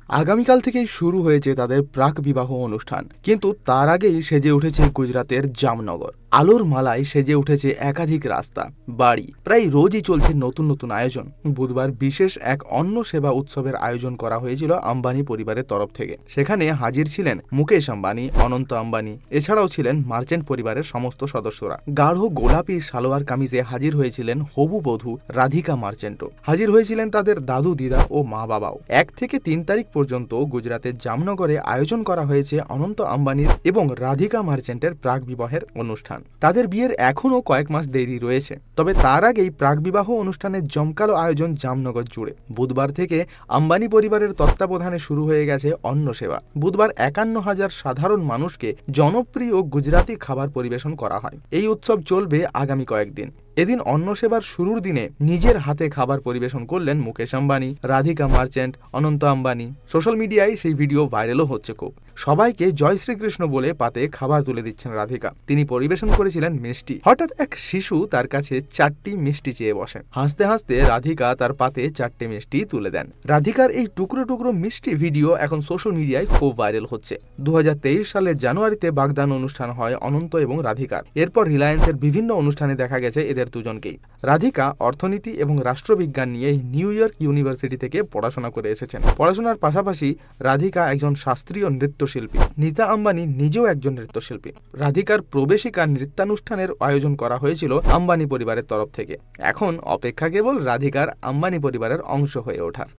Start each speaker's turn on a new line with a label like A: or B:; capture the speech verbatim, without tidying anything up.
A: আগামীকাল থেকেই শুরু হয়েছে তাদের প্রাক বিবাহ অনুষ্ঠান, কিন্তু তার আগেই সেজে উঠেছে গুজরাতের জামনগর। আলোর মালায় সেজে উঠেছে একাধিক রাস্তা, বাড়ি। প্রায় রোজই চলছে নতুন নতুন আয়োজন। বুধবার বিশেষ এক অন্ন সেবা উৎসবের আয়োজন করা হয়েছিল আম্বানি পরিবারের তরফ থেকে। সেখানে হাজির ছিলেন মুকেশ আম্বানি, অনন্ত আম্বানি, এছাড়াও ছিলেন মার্চেন্ট পরিবারের সমস্ত সদস্যরা। গাঢ় গোলাপি সালোয়ার কামিজে হাজির হয়েছিলেন হবু বধূ রাধিকা মার্চেন্টও। হাজির হয়েছিলেন তাদের দাদু, দিদা ও মা বাবাও। এক থেকে তিন তারিখ পর্যন্ত গুজরাতের জামনগরে আয়োজন করা হয়েছে অনন্ত আম্বানির এবং রাধিকা মার্চেন্টের প্রাক বিবাহের অনুষ্ঠান। তাদের বিয়ের এখনও কয়েক মাস দেরি রয়েছে, তবে তার আগেই প্রাক বিবাহ অনুষ্ঠানের জমকালো আয়োজন জামনগর জুড়ে। বুধবার থেকে আম্বানি পরিবারের তত্ত্বাবধানে শুরু হয়ে গেছে অন্ন সেবা। বুধবার একান্ন হাজার সাধারণ মানুষকে জনপ্রিয় গুজরাতি খাবার পরিবেশন করা হয়। এই উৎসব চলবে আগামী কয়েকদিন। এদিন অন্ন সেবার শুরুর দিনে নিজের হাতে খাবার পরিবেশন করলেন মুকেশ আম্বানি, রাধিকা মার্চেন্ট, অনন্ত আম্বানি। সোশ্যাল মিডিয়ায় সেই ভিডিও ভাইরালও হচ্ছে খুব। সবাইকে জয় শ্রীকৃষ্ণ বলে পাতে খাবার তুলে দিচ্ছেন রাধিকা। তিনি পরিবেশন করেছিলেন মিষ্টি। হঠাৎ এক শিশু তার কাছে চারটি মিষ্টি চেয়ে বসে। হাসতে হাসতে রাধিকা তার পাতে চারটি মিষ্টি তুলে দেন। রাধিকার এই টুকরো টুকরো মিষ্টি ভিডিও এখন সোশ্যাল মিডিয়ায় খুব ভাইরাল হচ্ছে। দু হাজার তেইশ সালের জানুয়ারিতে বাগদান অনুষ্ঠান হয় অনন্ত এবং রাধিকার। এরপর রিলায়েন্সের বিভিন্ন অনুষ্ঠানে দেখা গেছে এদের দুজনকেই। রাধিকা অর্থনীতি এবং রাষ্ট্রবিজ্ঞান নিয়ে নিউ ইয়র্ক ইউনিভার্সিটি থেকে পড়াশোনা করে এসেছেন। পড়াশোনার পাশাপাশি রাধিকা একজন শাস্ত্রীয় নৃত্যশিল্পী। নীতা আম্বানি নিজেও একজন নৃত্যশিল্পী। রাধিকার প্রবেশিকা নৃত্যানুষ্ঠানের আয়োজন করা হয়েছিল আম্বানি পরিবারের তরফ থেকে। এখন অপেক্ষা কেবল রাধিকার আম্বানি পরিবারের অংশ হয়ে ওঠার।